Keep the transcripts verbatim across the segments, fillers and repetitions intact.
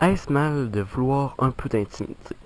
Est-ce mal de vouloir un peu d'intimité?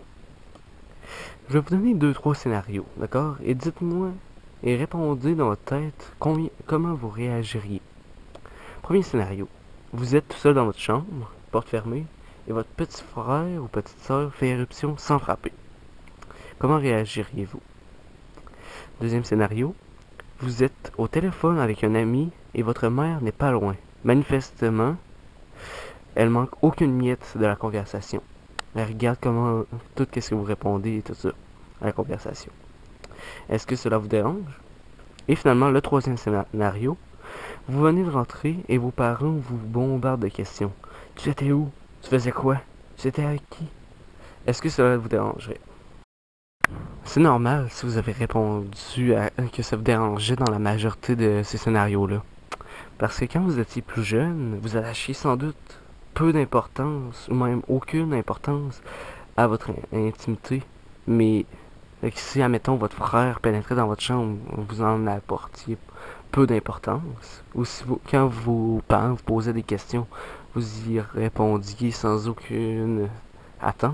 Je vais vous donner deux trois scénarios, d'accord? Et dites-moi et répondez dans votre tête combien, comment vous réagiriez. Premier scénario. Vous êtes tout seul dans votre chambre, porte fermée, et votre petit frère ou petite sœur fait éruption sans frapper. Comment réagiriez-vous? Deuxième scénario. Vous êtes au téléphone avec un ami et votre mère n'est pas loin. Manifestement, elle manque aucune miette de la conversation. Elle regarde comment tout ce que vous répondez et tout ça à la conversation. Est-ce que cela vous dérange? Et finalement, le troisième scénario. Vous venez de rentrer et vos parents vous bombardent de questions. Tu étais où? Tu faisais quoi? Tu étais avec qui? Est-ce que cela vous dérangerait? C'est normal si vous avez répondu à, que ça vous dérangeait dans la majorité de ces scénarios-là. Parce que quand vous étiez plus jeune, vous attachiez sans doute peu d'importance, ou même aucune importance à votre intimité. Mais si, admettons, votre frère pénétrait dans votre chambre, vous en apportiez peu d'importance. Ou si vous, quand vos parents vous posaient des questions, vous y répondiez sans aucune attente.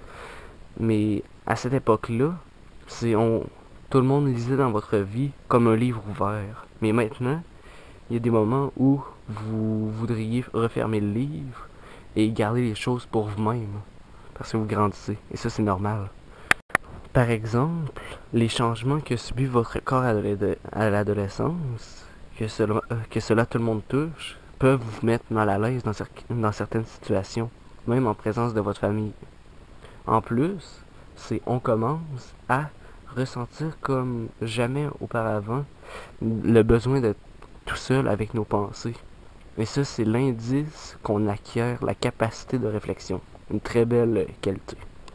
Mais à cette époque-là, c'est on tout le monde lisait dans votre vie comme un livre ouvert. Mais maintenant, il y a des moments où vous voudriez refermer le livre et garder les choses pour vous-même. Parce que vous grandissez. Et ça, c'est normal. Par exemple, les changements que subit votre corps à l'adolescence, que cela, que cela tout le monde touche, peuvent vous mettre mal à l'aise dans, dans certaines situations, même en présence de votre famille. En plus, c'est on commence à ressentir comme jamais auparavant le besoin d'être tout seul avec nos pensées. Et ça, c'est l'indice qu'on acquiert la capacité de réflexion. Une très belle qualité.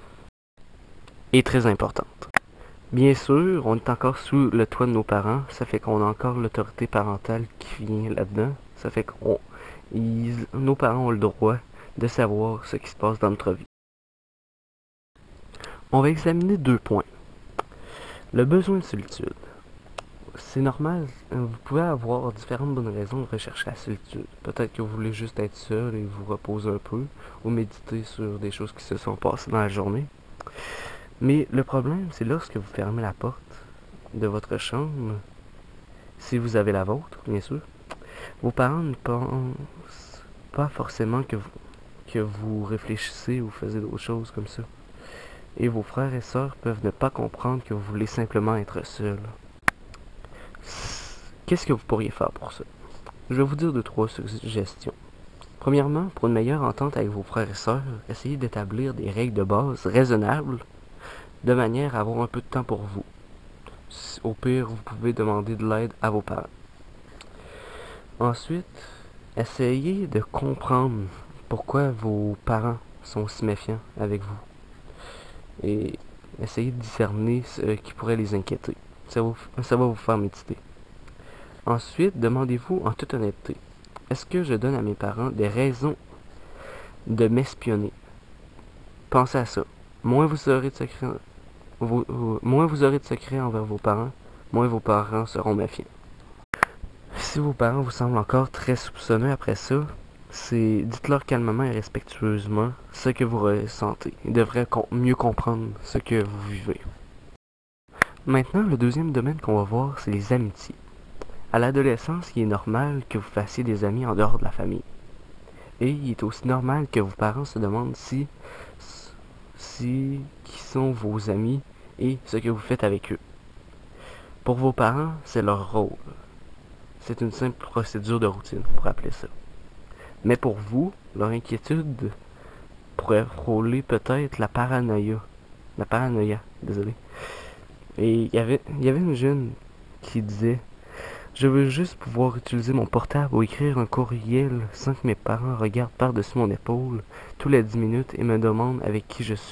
Et très importante. Bien sûr, on est encore sous le toit de nos parents. Ça fait qu'on a encore l'autorité parentale qui vient là-dedans. Ça fait que nos parents ont le droit de savoir ce qui se passe dans notre vie. On va examiner deux points. Le besoin de solitude. C'est normal, vous pouvez avoir différentes bonnes raisons de rechercher la solitude. Peut-être que vous voulez juste être seul et vous reposer un peu, ou méditer sur des choses qui se sont passées dans la journée. Mais le problème, c'est lorsque vous fermez la porte de votre chambre, si vous avez la vôtre, bien sûr, vos parents ne pensent pas forcément que vous, que vous réfléchissez ou faisiez d'autres choses comme ça. Et vos frères et sœurs peuvent ne pas comprendre que vous voulez simplement être seul. Qu'est-ce que vous pourriez faire pour ça? Je vais vous dire deux, trois suggestions. Premièrement, pour une meilleure entente avec vos frères et sœurs, essayez d'établir des règles de base raisonnables de manière à avoir un peu de temps pour vous. Au pire, vous pouvez demander de l'aide à vos parents. Ensuite, essayez de comprendre pourquoi vos parents sont si méfiants avec vous. Et essayez de discerner ce qui pourrait les inquiéter. Ça va, ça va vous faire méditer. Ensuite, demandez-vous en toute honnêteté, est-ce que je donne à mes parents des raisons de m'espionner? Pensez à ça. Moins vous aurez de secrets, vous, vous, moins vous aurez de secrets envers vos parents, moins vos parents seront méfiants. Si vos parents vous semblent encore très soupçonneux après ça, c'est dites-leur calmement et respectueusement ce que vous ressentez. Ils devraient com- mieux comprendre ce que vous vivez. Maintenant, le deuxième domaine qu'on va voir, c'est les amitiés. À l'adolescence, il est normal que vous fassiez des amis en dehors de la famille. Et il est aussi normal que vos parents se demandent si, si qui sont vos amis et ce que vous faites avec eux. Pour vos parents, c'est leur rôle. C'est une simple procédure de routine, pour appeler ça. Mais pour vous, leur inquiétude pourrait frôler peut-être la paranoïa. La paranoïa, désolé. Et il y avait, il y avait une jeune qui disait « Je veux juste pouvoir utiliser mon portable ou écrire un courriel sans que mes parents regardent par-dessus mon épaule tous les dix minutes et me demandent avec qui je suis. »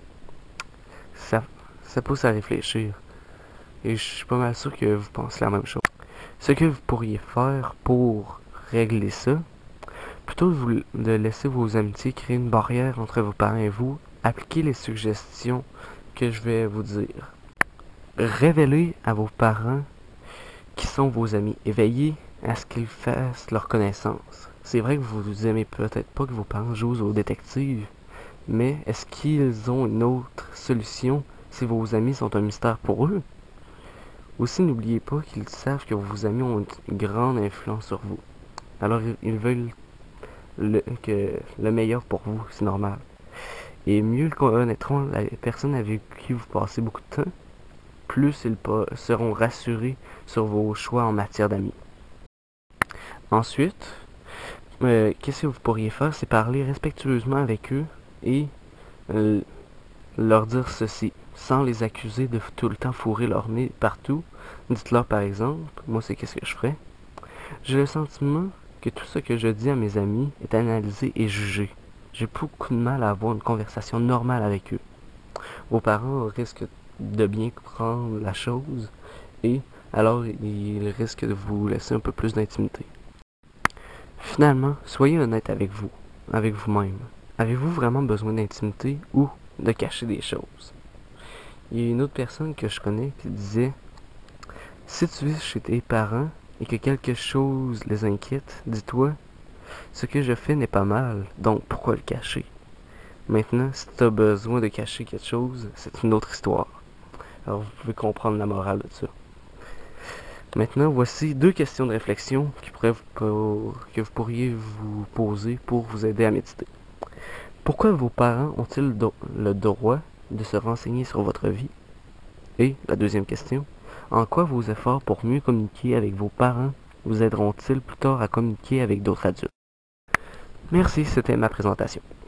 Ça, ça pousse à réfléchir. Et je suis pas mal sûr que vous pensez la même chose. Ce que vous pourriez faire pour régler ça, plutôt que vous, de laisser vos amitiés créer une barrière entre vos parents et vous, appliquez les suggestions que je vais vous dire. Révélez à vos parents qui sont vos amis et veillez à ce qu'ils fassent leur connaissance. C'est vrai que vous aimez peut-être pas que vos parents jouent aux détectives, mais est-ce qu'ils ont une autre solution si vos amis sont un mystère pour eux? Aussi, n'oubliez pas qu'ils savent que vos amis ont une grande influence sur vous. Alors, ils veulent le, que le meilleur pour vous, c'est normal. Et mieux ils connaîtront la personne avec qui vous passez beaucoup de temps, plus ils seront rassurés sur vos choix en matière d'amis. Ensuite, euh, qu'est-ce que vous pourriez faire, c'est parler respectueusement avec eux et euh, leur dire ceci, sans les accuser de tout le temps fourrer leur nez partout. Dites-leur par exemple, moi c'est qu'est-ce que je ferais. J'ai le sentiment que tout ce que je dis à mes amis est analysé et jugé. J'ai beaucoup de mal à avoir une conversation normale avec eux. Vos parents risquent de bien prendre la chose et alors ils risquent de vous laisser un peu plus d'intimité. Finalement, soyez honnête avec vous, avec vous-même. Avez-vous vraiment besoin d'intimité ou de cacher des choses? Il y a une autre personne que je connais qui disait « Si tu vis chez tes parents et que quelque chose les inquiète, dis-toi, ce que je fais n'est pas mal, donc pourquoi le cacher? Maintenant, si tu as besoin de cacher quelque chose, c'est une autre histoire. » Alors vous pouvez comprendre la morale de ça. Maintenant, voici deux questions de réflexion qui pourraient vous, que vous pourriez vous poser pour vous aider à méditer. Pourquoi vos parents ont-ils le droit de se renseigner sur votre vie? Et la deuxième question, en quoi vos efforts pour mieux communiquer avec vos parents vous aideront-ils plus tard à communiquer avec d'autres adultes? Merci, c'était ma présentation.